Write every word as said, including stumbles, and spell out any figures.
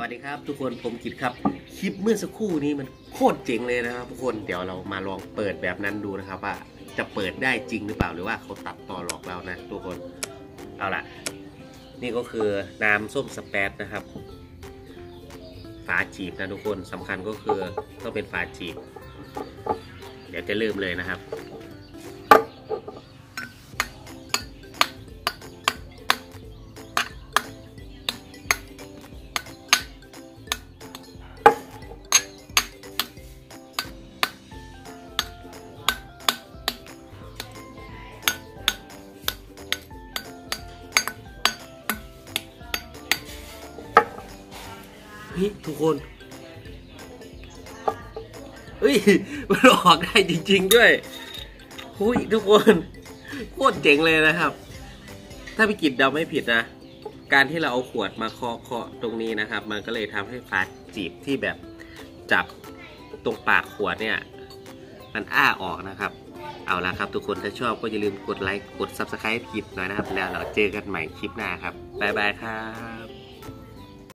สดีครับทุกคนผมกิตครับคลิปเมื่อสักครู่นี้มันโคตรเจ๋งเลยนะครับทุกคนเดี๋ยวเรามาลองเปิดแบบนั้นดูนะครับว่าจะเปิดได้จริงหรือเปล่าหรือว่าเขาตัดต่อหลอกเรานะทุกคนเอาล่ะนี่ก็คือน้ำส้มสเปซนะครับฝาจีบนะทุกคนสำคัญก็คือต้องเป็นฝาจีบเดี๋ยวจะเริ่มเลยนะครับนี่ทุกคนเฮ้ยมันออกได้จริงๆด้วยหุ้ยทุกคนโคตรเจ๋งเลยนะครับถ้าพี่กิตเดาไม่ผิดนะการที่เราเอาขวดมาเคาะเคาะตรงนี้นะครับมันก็เลยทำให้ฝาจีบที่แบบจับตรงปากขวดเนี่ยมันอ้าออกนะครับเอาละครับทุกคนถ้าชอบก็อย่าลืมกดไลค์กด ซับสไครบ์ กิตหน่อยนะครับแล้วเราเจอกันใหม่คลิปหน้าครับบ๊ายบายครับ